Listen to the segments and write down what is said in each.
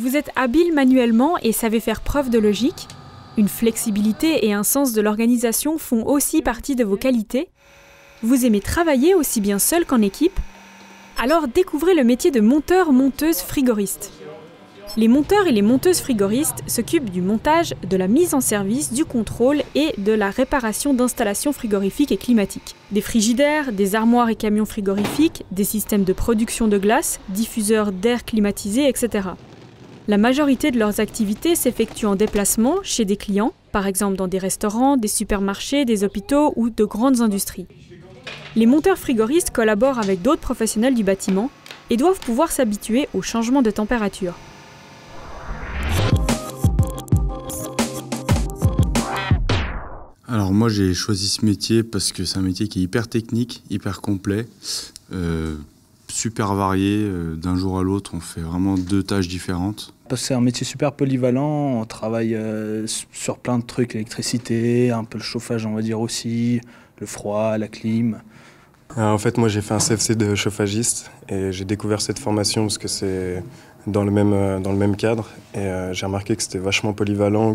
vous êtes habile manuellement et savez faire preuve de logique, une flexibilité et un sens de l'organisation font aussi partie de vos qualités, vous aimez travailler aussi bien seul qu'en équipe, alors découvrez le métier de monteur-monteuse frigoriste. Les monteurs et les monteuses frigoristes s'occupent du montage, de la mise en service, du contrôle et de la réparation d'installations frigorifiques et climatiques. Des frigidaires, des armoires et camions frigorifiques, des systèmes de production de glace, diffuseurs d'air climatisé, etc. La majorité de leurs activités s'effectuent en déplacement chez des clients, par exemple dans des restaurants, des supermarchés, des hôpitaux ou de grandes industries. Les monteurs frigoristes collaborent avec d'autres professionnels du bâtiment et doivent pouvoir s'habituer aux changements de température. Alors moi j'ai choisi ce métier parce que c'est un métier qui est hyper technique, hyper complet, super varié. D'un jour à l'autre on fait vraiment 2 tâches différentes. Parce que c'est un métier super polyvalent, on travaille sur plein de trucs, l'électricité, un peu le chauffage on va dire aussi, le froid, la clim. En fait moi j'ai fait un CFC de chauffagiste et j'ai découvert cette formation parce que c'est dans le même cadre et j'ai remarqué que c'était vachement polyvalent,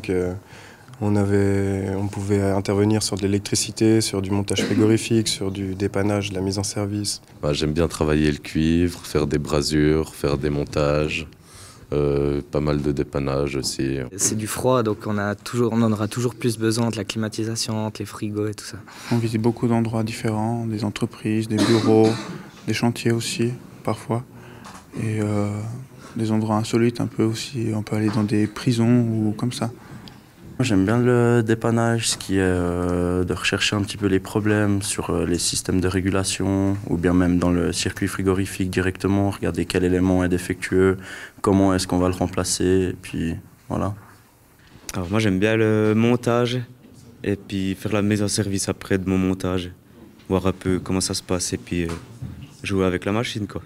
on pouvait intervenir sur de l'électricité, sur du montage frigorifique, sur du dépannage, de la mise en service. J'aime bien travailler le cuivre, faire des brasures, faire des montages, pas mal de dépannage aussi. C'est du froid, donc on en aura toujours plus besoin de la climatisation, de les frigos et tout ça. On visite beaucoup d'endroits différents, des entreprises, des bureaux, des chantiers aussi, parfois. Et des endroits insolites un peu aussi, on peut aller dans des prisons ou comme ça. J'aime bien le dépannage, ce qui est de rechercher un petit peu les problèmes sur les systèmes de régulation ou bien même dans le circuit frigorifique directement, regarder quel élément est défectueux, comment est-ce qu'on va le remplacer, et puis voilà. Alors moi j'aime bien le montage et puis faire la mise en service après de mon montage, voir un peu comment ça se passe et puis jouer avec la machine quoi.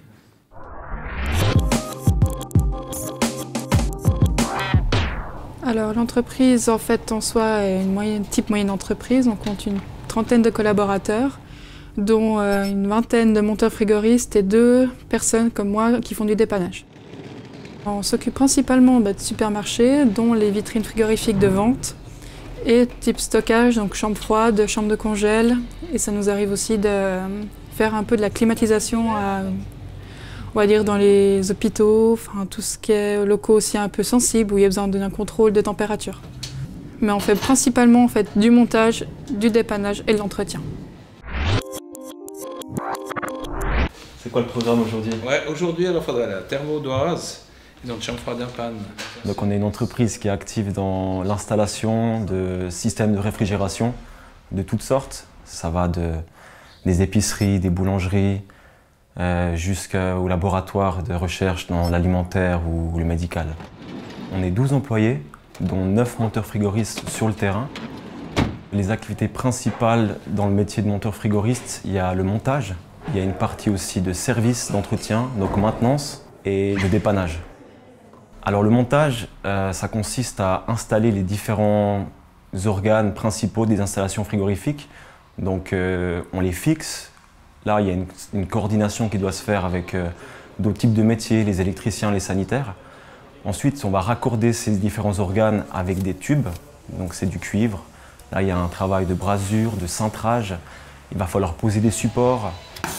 Alors l'entreprise en fait en soi est une type moyenne entreprise, on compte une 30aine de collaborateurs, dont une 20aine de monteurs frigoristes et 2 personnes comme moi qui font du dépannage. On s'occupe principalement de supermarchés, dont les vitrines frigorifiques de vente et type stockage, donc chambre froide, chambre de congèle, et ça nous arrive aussi de faire un peu de la climatisation on va dire dans les hôpitaux, enfin, tout ce qui est locaux aussi un peu sensibles où il y a besoin d'un contrôle de température. Mais on fait principalement en fait, du montage, du dépannage et de l'entretien. C'est quoi le programme aujourd'hui? Aujourd'hui, il faudra la thermodoise et notre chambre froide en panne. Donc on est une entreprise qui est active dans l'installation de systèmes de réfrigération de toutes sortes. Ça va des épiceries, des boulangeries, jusqu'au laboratoire de recherche dans l'alimentaire ou le médical. On est 12 employés, dont 9 monteurs frigoristes sur le terrain. Les activités principales dans le métier de monteur frigoriste, il y a le montage, il y a une partie aussi de service, d'entretien, donc maintenance et de dépannage. Alors le montage, ça consiste à installer les différents organes principaux des installations frigorifiques. Donc on les fixe. Là, il y a une coordination qui doit se faire avec d'autres types de métiers, les électriciens, les sanitaires. Ensuite, on va raccorder ces différents organes avec des tubes, donc c'est du cuivre. Là, il y a un travail de brasure, de cintrage. Il va falloir poser des supports.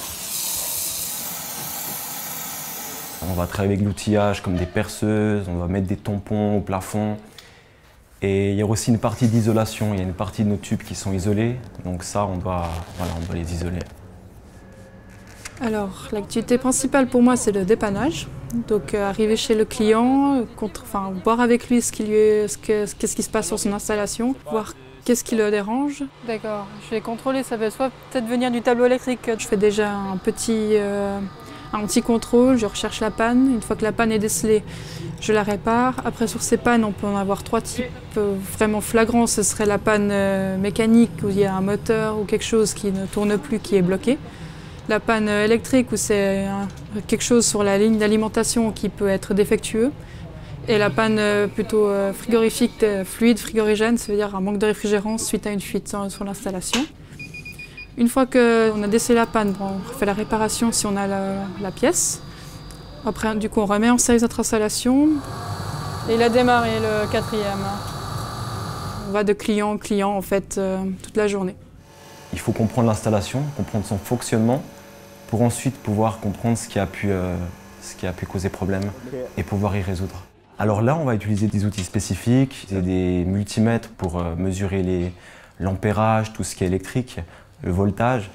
On va travailler avec l'outillage comme des perceuses, on va mettre des tampons au plafond. Et il y a aussi une partie d'isolation, il y a une partie de nos tubes qui sont isolés, donc ça, on doit les isoler. Alors, l'activité principale pour moi, c'est le dépannage. Donc, arriver chez le client, voir avec lui qu'est-ce qui se passe sur son installation, voir qu'est-ce qui le dérange. D'accord, je vais contrôler, ça va soit peut-être venir du tableau électrique. Je fais déjà un petit contrôle, je recherche la panne. Une fois que la panne est décelée, je la répare. Après, sur ces pannes, on peut en avoir 3 types vraiment flagrants. Ce serait la panne mécanique, où il y a un moteur ou quelque chose qui ne tourne plus, qui est bloqué. La panne électrique, où c'est quelque chose sur la ligne d'alimentation qui peut être défectueux. Et la panne plutôt frigorifique, fluide, frigorigène, ça veut dire un manque de réfrigérance suite à une fuite sur l'installation. Une fois qu'on a décelé la panne, on fait la réparation si on a la pièce. Après, du coup, on remet en service notre installation. Et il a démarré le 4e. On va de client en client en fait toute la journée. Il faut comprendre l'installation, comprendre son fonctionnement pour ensuite pouvoir comprendre ce qui a pu causer problème et pouvoir y résoudre. Alors là, on va utiliser des outils spécifiques, des multimètres pour mesurer l'ampérage, tout ce qui est électrique, le voltage.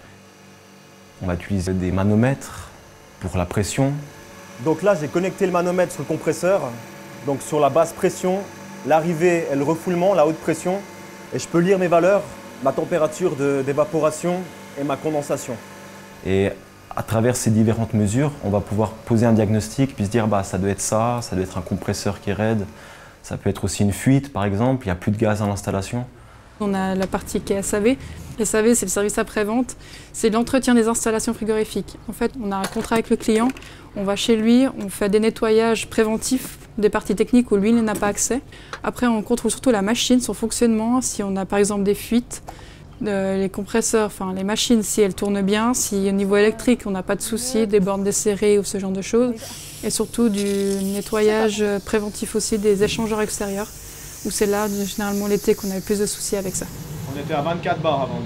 On va utiliser des manomètres pour la pression. Donc là, j'ai connecté le manomètre sur le compresseur, donc sur la basse pression, l'arrivée et le refoulement, la haute pression, et je peux lire mes valeurs, ma température d'évaporation et ma condensation. Et à travers ces différentes mesures, on va pouvoir poser un diagnostic, puis se dire bah, ça doit être ça doit être un compresseur qui est raide, ça peut être aussi une fuite par exemple, il n'y a plus de gaz dans l'installation. On a la partie qui est SAV. SAV, c'est le service après-vente, c'est l'entretien des installations frigorifiques. En fait, on a un contrat avec le client, on va chez lui, on fait des nettoyages préventifs des parties techniques où lui il n'a pas accès. Après, on contrôle surtout la machine, son fonctionnement, si on a par exemple des fuites. Les compresseurs, enfin les machines, si elles tournent bien, si au niveau électrique on n'a pas de soucis, des bornes desserrées ou ce genre de choses. Et surtout du nettoyage préventif aussi des échangeurs extérieurs, où c'est là, généralement l'été, qu'on a le plus de soucis avec ça. On était à 24 bars avant de...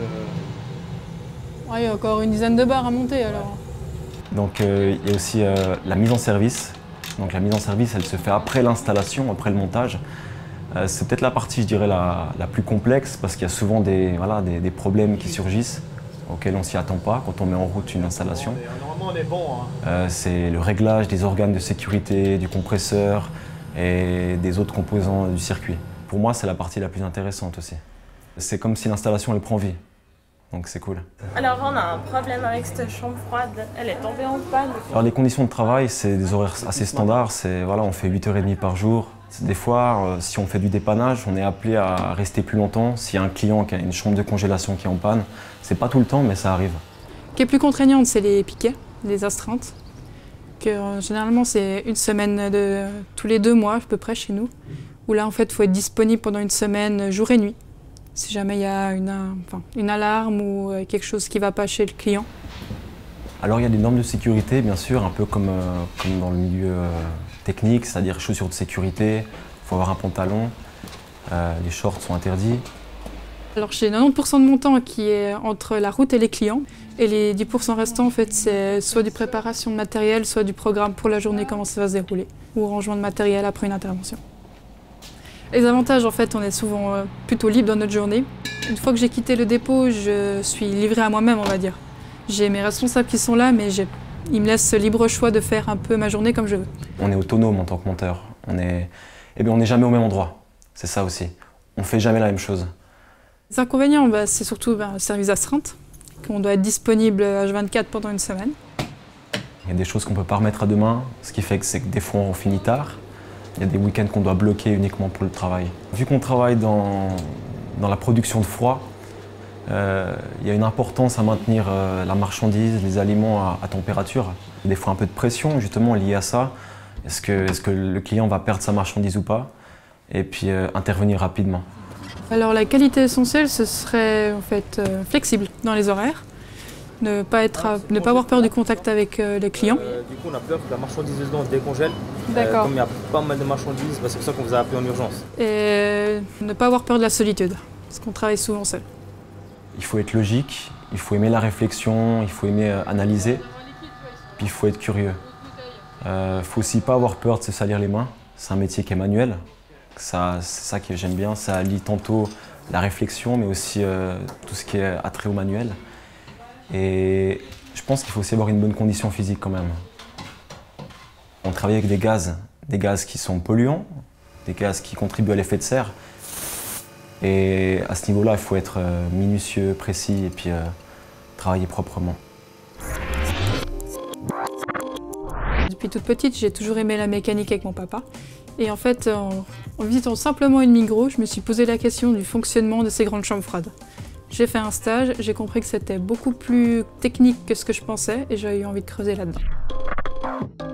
Ouais, il y a encore une dizaine de bars à monter alors. Donc il y a aussi la mise en service. Donc la mise en service, elle se fait après l'installation, après le montage. C'est peut-être la partie, je dirais, la plus complexe parce qu'il y a souvent des problèmes qui surgissent auxquels on ne s'y attend pas quand on met en route une installation. Normalement, on est bon. Hein. C'est le réglage des organes de sécurité, du compresseur et des autres composants du circuit. Pour moi, c'est la partie la plus intéressante aussi. C'est comme si l'installation, elle prend vie. Donc c'est cool. Alors on a un problème avec cette chambre froide, elle est tombée en panne. Alors les conditions de travail, c'est des horaires assez standards. Voilà, on fait 8h30 par jour. Des fois, si on fait du dépannage, on est appelé à rester plus longtemps. S'il y a un client qui a une chambre de congélation qui est en panne, c'est pas tout le temps, mais ça arrive. Ce qui est plus contraignant, c'est les piquets, les astreintes. Généralement, c'est une semaine tous les 2 mois à peu près chez nous. Où là, en fait, il faut être disponible pendant une semaine, jour et nuit. Si jamais il y a une alarme ou quelque chose qui ne va pas chez le client. Alors il y a des normes de sécurité, bien sûr, un peu comme dans le milieu technique, c'est-à-dire chaussures de sécurité, il faut avoir un pantalon, les shorts sont interdits. Alors j'ai 90% de mon temps qui est entre la route et les clients. Et les 10% restants, en fait, c'est soit du préparation de matériel, soit du programme pour la journée, comment ça va se dérouler, ou rangement de matériel après une intervention. Les avantages, en fait, on est souvent plutôt libre dans notre journée. Une fois que j'ai quitté le dépôt, je suis livrée à moi-même, on va dire. J'ai mes responsables qui sont là, mais ils me laissent le libre choix de faire un peu ma journée comme je veux. On est autonome en tant que monteur. On n'est jamais au même endroit. C'est ça aussi. On ne fait jamais la même chose. Les inconvénients, c'est surtout le service astreinte, qu'on doit être disponible H24 pendant une semaine. Il y a des choses qu'on ne peut pas remettre à demain, ce qui fait que des fois on finit tard. Il y a des week-ends qu'on doit bloquer uniquement pour le travail. Vu qu'on travaille dans la production de froid, il y a une importance à maintenir la marchandise, les aliments à température. Des fois un peu de pression justement liée à ça. Est-ce que le client va perdre sa marchandise ou pas? Et puis intervenir rapidement. Alors la qualité essentielle, ce serait en fait flexible dans les horaires. Ne pas avoir peur du contact avec les clients. Du coup, on a peur que la marchandise dedans se décongèle. D'accord. Comme il y a pas mal de marchandises, c'est pour ça qu'on vous a appelé en urgence. Et ne pas avoir peur de la solitude, parce qu'on travaille souvent seul. Il faut être logique, il faut aimer la réflexion, il faut aimer analyser, puis il faut être curieux. Il ne faut aussi pas avoir peur de se salir les mains. C'est un métier qui est manuel. C'est ça que j'aime bien. Ça allie tantôt la réflexion, mais aussi tout ce qui est attrait au manuel. Et je pense qu'il faut aussi avoir une bonne condition physique quand même. On travaille avec des gaz qui sont polluants, des gaz qui contribuent à l'effet de serre. Et à ce niveau-là, il faut être minutieux, précis et puis travailler proprement. Depuis toute petite, j'ai toujours aimé la mécanique avec mon papa. Et en fait, en visitant simplement une Migros, je me suis posé la question du fonctionnement de ces grandes chambres froides. J'ai fait un stage, j'ai compris que c'était beaucoup plus technique que ce que je pensais et j'ai eu envie de creuser là-dedans.